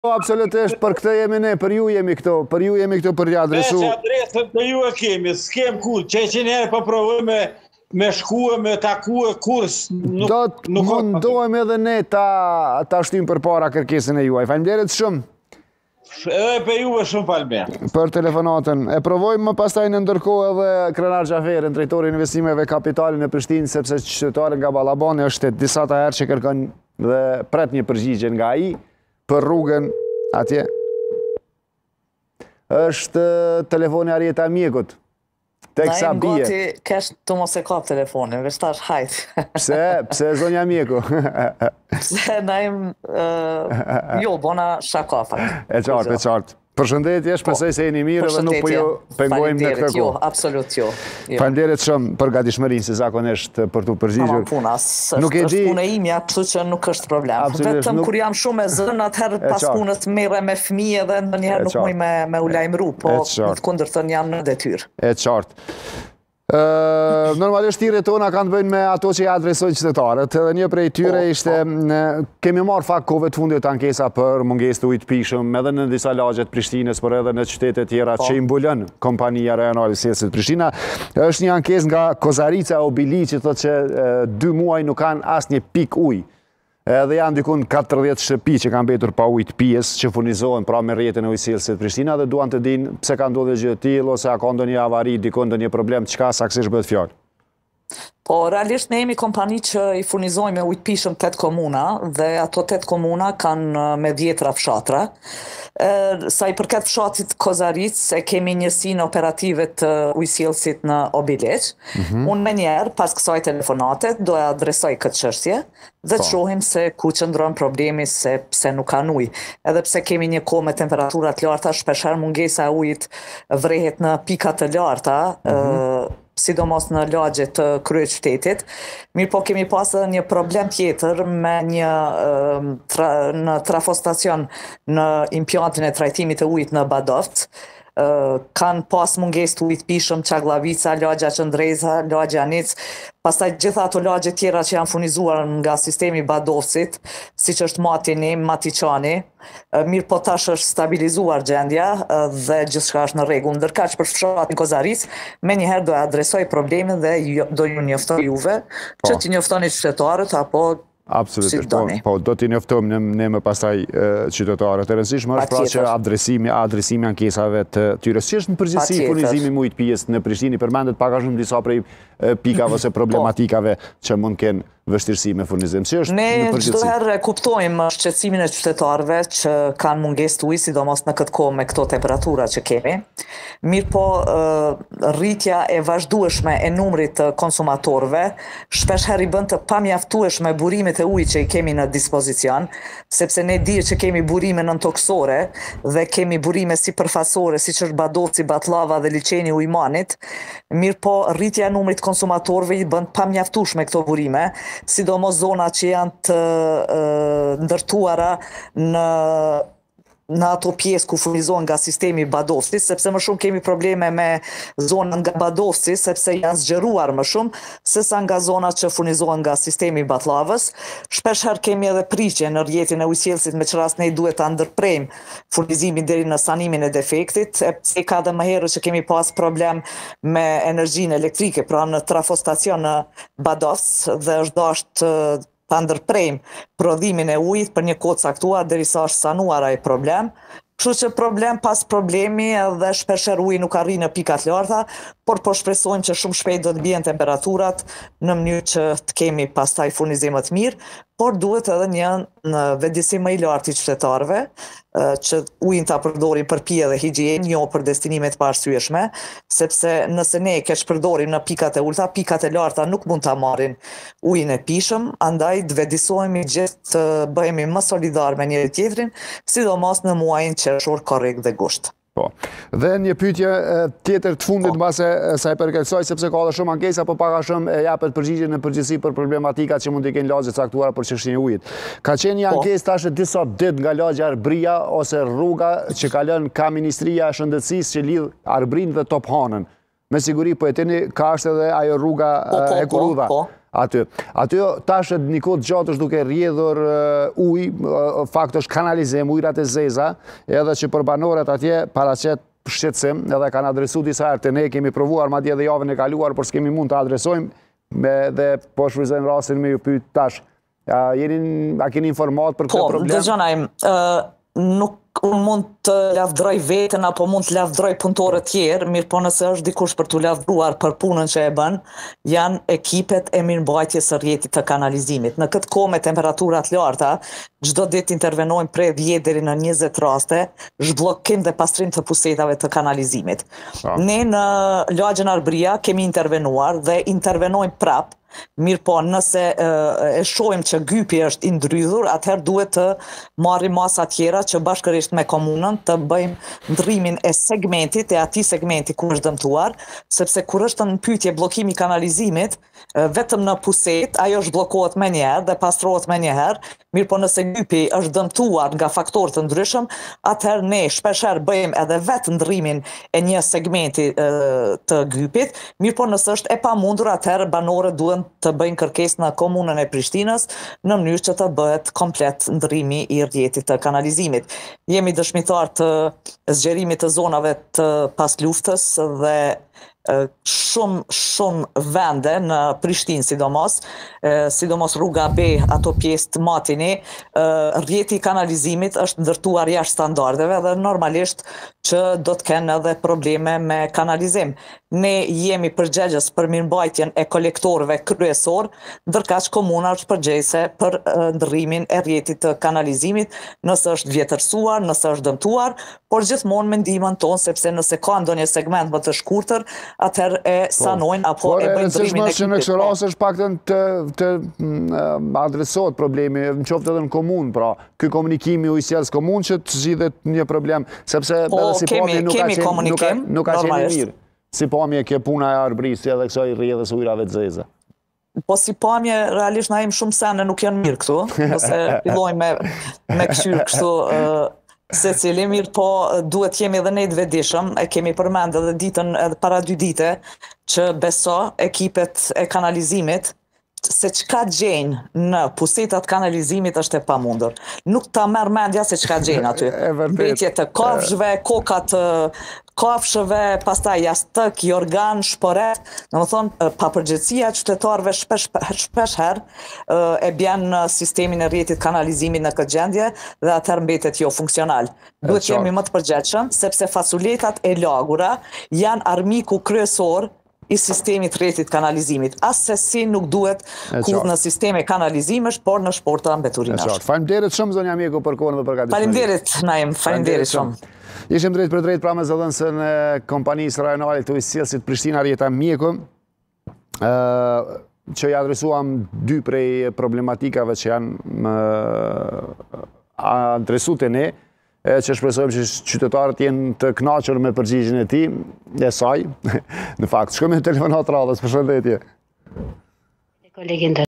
Absolutisht, për këtë jemi ne, për ju jemi këto, për t'i adresu. Veç adresën për ju e kemi, s'kem kur, që herë për provojme me shkue, me takue, kurs. Do të mundohem edhe ne ta shtim për para kërkesën e juaj. Faleminderit shumë. Edhe për juve shumë falënderit. Për telefonatën. E provojmë më pastaj në ndërkohë edhe Krenar Xhaferin, drejtori i investimeve kapitale në Prishtinë, sepse qytetari nga Ballabani është disa herë që kërkon dhe pret një përgjigje nga ai për rrugën atje. Është telefoni Arjeta Mjekut. Teksa bie. Gati kesh të mos e kap telefonin, veç tash hajt. Pse zonja Mjeku? Pse jo, bona shaka fakt. E qartë. Përshëndetje, shpresoj se jeni mirë dhe nuk po ju pengojmë në këtë kohë. Jo, absolut jo. Faleminderit shumë për gatishmërinë se zakonisht për tu përgjigjur. Është punë imja, kështu që nuk është problem. Vetëm kur jam shumë e zënë, atëherë pas punës merrem me fëmijë dhe ndonjëherë nuk muj me u lajmëru, po në të kundërtën jam në detyrë. E qartë. Normalisht thirrjet tona kanë të bëjnë me ato që i adresojnë qytetarët. Edhe një prej tyre ishte kemi marrë fakt kohëve të fundit ankesa për mungesë të ujit pishëm edhe në disa lagje të Prishtinës, por edhe në qytete tjera që i mbulon kompania rajonale Sjelësit Prishtina. Është një ankesë nga Kozarica Obili që thotë që 2 muaj nuk kanë asnjë pikë ujë. Edhe janë dikun 40 shtëpi që kanë mbetur pa ujë të pijes, që furnizohen pra me rrjetin e ujit Sjelësit Prishtina dhe duan të dinë pse ka ndodhur gjë të tillë ose a ka ndonjë avari, dikon ndonjë problem, çka saktësisht bëhet fjalë. Po, realisht ne jemi kompani që i furnizojmë me ujë të pishëm 8 komuna dhe ato 8 komuna kanë me 10 fshatra. Sa i përket fshatit Kozaric, e kemi njësinë operative të ujësjellësit në Obileq. Unë me njerë, pas kësaj telefonate, do e adresoj këtë çështje dhe të shohim se ku qëndron problemi se pse nuk kanë ujë. Edhe pse kemi një kohë me temperaturat larta, shpeshherë mungesa e ujit vrehet në pika të larta, sidomos në lagje të kryeqytetit. Mirë po kemi pas edhe një problem tjetër me në trafostacion në impjantin e trajtimit të ujit në Badovc. Kanë pas mungesë të ujit pishëm Çagllavica, lagja Qëndreza, lagja Nic, pastaj gjitha ato lagje tjera që janë furnizuar nga sistemi Badovcit, siç është Matini, Matiqani. Mirë po tash është stabilizuar gjendja dhe gjithçka është në rregull. Ndërkaq për fshatin Kozaric, menjëherë do e adresoj problemin dhe do ju njoftoj juve që t'i njoftoni qytetarët apo Absolutisht, po do t'i njoftojmë ne më pastaj qytetarët. E rëndësishme është pra që adresimi ankesave të tyre. Si është në përgjithësi furnizimi me ujë të pijes në Prishtinë, përmendet pak a shumë disa prej pikave ose problematikave që mund kenë vështirësi me furnizim. Si është në përgjithësi? Ne çdo herë kuptojmë shqetësimin e qytetarëve që kanë mungesë të ujit, sidomos në këtë kohë me këto temperatura që kemi. Mirë po, rritja e vazhdueshme e numrit të konsumatorëve shpesh herë i bën të pamjaftueshme burimet e ujit që i kemi në dispozicion, sepse ne dihet që kemi burime nëntoksore dhe kemi burime sipërfaqësore, siç është Badovci, Batllava dhe liçeni Ujmanit. Mirë po, rritja e numrit konsumatorëve i bën të pamjaftueshme këto burime, sidomos zona që janë të ndërtuara në ato pjesë ku furnizohen nga sistemi Badovci, sepse më shumë kemi probleme me zonën nga Badovci, sepse janë zgjeruar më shumë, sesa nga zonat që furnizohen nga sistemi Battlavës. Shpesh herë kemi edhe prishje në rrjetin e ujësjellësit, me që rast ne duhet ta ndërprejmë furnizimin deri në sanimin e defektit, e ka dhe më herët që kemi pas problem me energjinë elektrike, pra në trafostacion në Badovc dhe është dashur ta ndërprejmë prodhimin e ujit për një kohë caktuar derisa është sanuar ai problem. Kështu që problem pas problemi edhe shpeshherë uji nuk arrin në pikat larta, por po shpresojmë që shumë shpejt do të bien temperaturat në mënyrë që të kemi pastaj furnizim të mirë, por duhet edhe një vetëdijsim më i lartë i qytetarëve që ujin ta përdorin për pije dhe higienë, jo për destinime të paarsyeshme, sepse nëse ne keq përdorim në pikat e ulta, pikat e larta nuk mund ta marrin ujin e pishëm, andaj të vetëdijsohemi gjithë të bëhemi më solidar me njëri tjetrin, sidomos në muajin qershor, korrik dhe gusht. Po. Dhe një pyetje tjetër të fundit mbase sa i përkësoj, sepse ka edhe shumë ankesa, po pak a shumë japet përgjigje në përgjithësi për problematikat që mund të kenë lagje caktuara për çështjen e ujit. Ka qenë një ankesë tash disa ditë nga lagja Arbria ose rruga që kalon ka Ministria e Shëndetësisë që lidh Arbrin dhe Top Hanën. Me siguri po e tani ka është edhe ajo rruga e Kurudha. aty. Aty tash një kohë gjatë është duke rrjedhur ujë, fakt është kanalizim, ujrat e zeza, edhe që për banorët atje paraqet shqetësim, edhe kanë adresu disa herë të ne, kemi provuar madje edhe javën e kaluar, por s'kemi mund të adresojmë dhe po shfrytëzojmë rastin me ju pyet tash. A keni informat për këtë problem? Po, dëgjonajmë, nuk unë mund të lavdroj vetën apo mund të lavdroj punëtorët tjerë, mirë po nëse është dikush për të lavdruar për punën që e bën, janë ekipet e mirëmbajtjes së rrjetit të kanalizimit. Në këtë kohë me temperaturat larta, çdo ditë intervenojmë prej 10 deri në 20 raste, zhbllokim dhe pastrim të pusetave të kanalizimit. Ne në lagjen Arbëria kemi intervenuar dhe intervenojmë prapë. Mirë po, nëse e shohim që gypi është i ndrydhur, atëherë duhet të marrim masa tjera që bashkërisht me komunën të bëjmë ndrrimin e segmentit, e atij segmenti ku është dëmtuar, sepse kur është në pyetje bllokimi i kanalizimit, vetëm në puset, ajo zhbllokohet menjëherë dhe pastrohet menjëherë, mirë po nëse gypi është dëmtuar nga faktorë të ndryshëm, atëherë ne shpeshherë bëjmë edhe vetë ndrrimin e një segmenti të gypit, mirë po nëse është e pamundur, atëherë banorët duhen të bëjnë kërkesë në komunën e Prishtinës në mënyrë që të bëhet komplet ndrrimi i rrjetit të kanalizimit. Jemi dëshmitar të zgjerimit të zonave të pasluftës dhe shumë vende në Prishtinë sidomos rruga B, ato pjesë të Matini, rrjeti i kanalizimit është ndërtuar jashtë standardeve dhe normalisht që do të kenë edhe probleme me kanalizim. Ne jemi përgjegjës për mirëmbajtjen e kolektorëve kryesor, ndërkaq komuna është përgjegjëse për ndrrimin e rrjetit të kanalizimit, nëse është vjetërsuar, nëse është dëmtuar, por gjithmonë me ndihmën tonë, sepse nëse ka ndonjë segment më të shkurtër, atëherë e sanojnë apo e bëjnë ndrrimin e që në këtë rast është paktën të adresohet problemi, në qoftë edhe në komunë, pra, ky komunikimi u i sjellës komunë që të zgjidhet një problem, sepse edhe si pamje nuk ka qenë mirë. Si pamje kjo puna e Arbërisë edhe kësaj rrjedhës ujrave të zeza. Po si pamje, realisht na jemi shumë sene nuk janë mirë këtu, nëse fillojmë me këshyrë kështu se cili mirë, po duhet jemi edhe ne të vetëdijshëm, e kemi përmend edhe ditën edhe para 2 dite, që beso ekipet e kanalizimit se çka gjejnë në pusetat kanalizimit është e pamundur. Nuk ta merr mendja se çka gjejnë aty. Mbetje të kafshëve, koka të kafshëve, pastaj jastëk, jorgan, shporet, domethënë papërgjegjësia e qytetarëve shpesh herë e bën në sistemin e rrjetit kanalizimit në këtë gjendje dhe atëherë mbetet jo funksional. Duhet jemi më të përgjegjshëm sepse faculetat e lagura janë armiku kryesor i sistemit rrjetit kanalizimit. Asesi nuk duhet kur në sisteme kanalizimit, por në shporta mbeturinash. Faleminderit shumë zonja Mjeku për kohën dhe për gatishmërinë. Faleminderit Naim, faleminderit shumë. Ishim drejt për drejt pra me zëdhënësën e kompanisë rajonale të ujësjellësit Prishtina Rjeta Mjeku, që i adresuam 2 prej problematikave që janë adresute ne, që shpresojmë që qytetarët jenë të kënaqur me përgjigjen e tij, e saj. Në fakt, shkojmë në telefonat radhës, përshëndetje.